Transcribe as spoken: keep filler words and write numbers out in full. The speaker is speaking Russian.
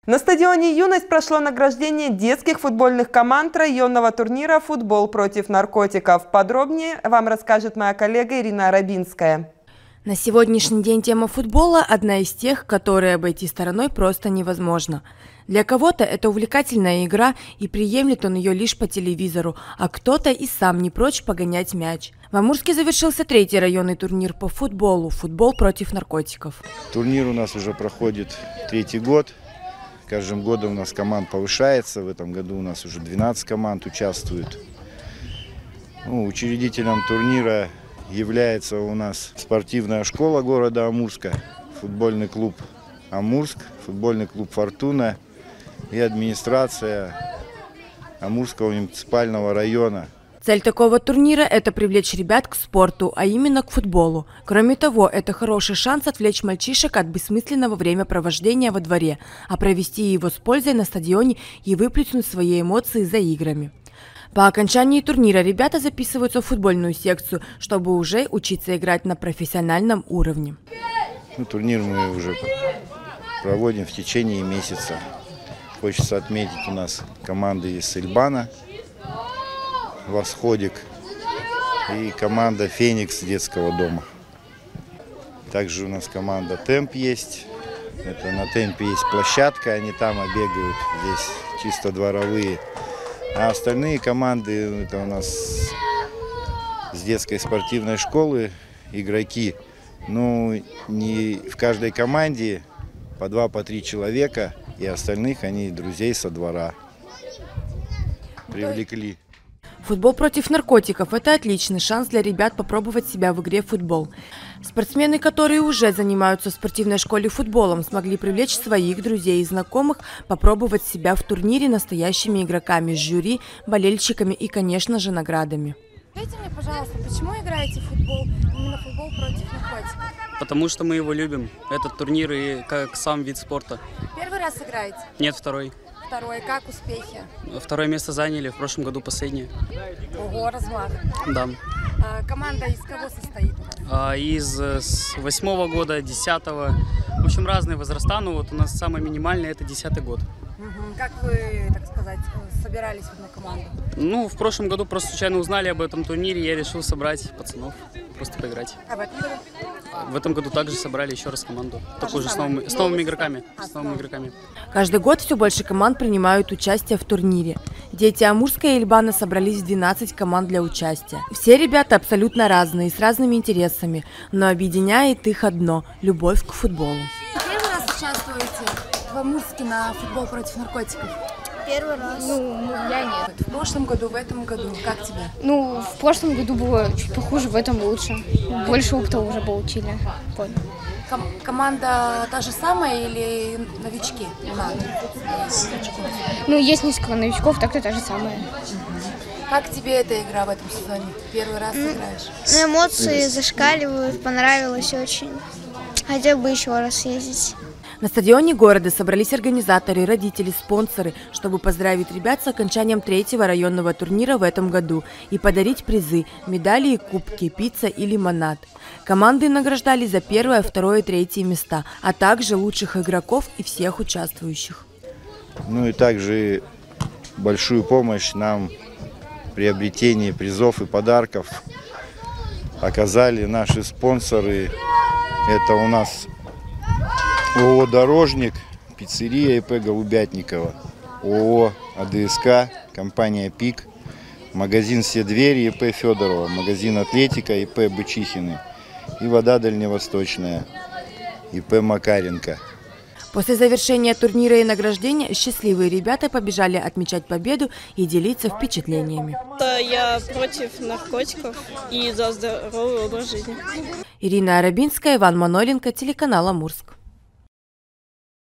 На стадионе «Юность» прошло награждение детских футбольных команд районного турнира «Футбол против наркотиков». Подробнее вам расскажет моя коллега Ирина Рабинская. На сегодняшний день тема футбола – одна из тех, которые обойти стороной просто невозможно. Для кого-то это увлекательная игра, и приемлет он ее лишь по телевизору, а кто-то и сам не прочь погонять мяч. В Амурске завершился третий районный турнир по футболу «Футбол против наркотиков». Турнир у нас уже проходит третий год. Каждым годом у нас команд повышается. В этом году у нас уже двенадцать команд участвуют. Ну, учредителем турнира является у нас спортивная школа города Амурска, футбольный клуб «Амурск», футбольный клуб «Фортуна» и администрация Амурского муниципального района. Цель такого турнира – это привлечь ребят к спорту, а именно к футболу. Кроме того, это хороший шанс отвлечь мальчишек от бессмысленного времяпровождения во дворе, а провести его с пользой на стадионе и выплеснуть свои эмоции за играми. По окончании турнира ребята записываются в футбольную секцию, чтобы уже учиться играть на профессиональном уровне. Ну, турнир мы уже проводим в течение месяца. Хочется отметить, у нас команды из Сельбана, Восходик и команда «Феникс» детского дома. Также у нас команда «Темп» есть. Это на «Темпе» есть площадка, они там обегают, здесь чисто дворовые. А остальные команды, это у нас с детской спортивной школы игроки. Ну, не в каждой команде по два, по три человека, и остальных они друзей со двора привлекли. Футбол против наркотиков – это отличный шанс для ребят попробовать себя в игре в футбол. Спортсмены, которые уже занимаются в спортивной школе футболом, смогли привлечь своих друзей и знакомых, попробовать себя в турнире настоящими игроками, с жюри, болельщиками и, конечно же, наградами. Скажите мне, пожалуйста, почему играете в футбол, именно футбол против наркотиков? Потому что мы его любим. Этот турнир и как сам вид спорта. Первый раз играете? Нет, второй. Второй. Как успехи? Второе место заняли, в прошлом году последнее. Ого, размах. Да. А, команда из кого состоит? А, из с восьмого года, десятого. В общем, разные возраста, но вот у нас самое минимальное – это десятый год. Угу. Как вы, так сказать, собирались в одну команду? Ну, в прошлом году просто случайно узнали об этом турнире, я решил собрать пацанов, просто поиграть. А в этом году? В этом году также собрали еще раз команду, такую же с новыми, с новыми игроками. С новыми игроками. Каждый год все больше команд принимают участие в турнире. Дети Амурска и Эльбана собрались в двенадцать команд для участия. Все ребята абсолютно разные, с разными интересами, но объединяет их одно – любовь к футболу. Первый раз участвуете в Амурске на футбол против наркотиков? Первый раз. Ну, я нет. В прошлом году, в этом году. Как тебе? Ну, в прошлом году было чуть похуже, в этом лучше. Больше опыта уже получили. Понял. Ком команда та же самая или новички? Ну, есть несколько новичков, так-то та же самая. Как тебе эта игра в этом сезоне? Первый раз играешь? Ну, эмоции зашкаливают, понравилось очень. Хотел бы еще раз ездить. На стадионе города собрались организаторы, родители, спонсоры, чтобы поздравить ребят с окончанием третьего районного турнира в этом году и подарить призы, медали и кубки, пицца и лимонад. Команды награждали за первое, второе, третье места, а также лучших игроков и всех участвующих. Ну и также большую помощь нам в приобретении призов и подарков оказали наши спонсоры. Это у нас ООО «Дорожник», пиццерия ИП Голубятникова, ООО АДСК, компания «Пик», магазин «Все двери» ИП Федорова, магазин «Атлетика» ИП Бычихины и «Вода Дальневосточная» ИП Макаренко. После завершения турнира и награждения счастливые ребята побежали отмечать победу и делиться впечатлениями. Я против наркотиков и за здоровый образ жизни. Ирина Рабинская, Иван Маноленко, телеканал Амурск.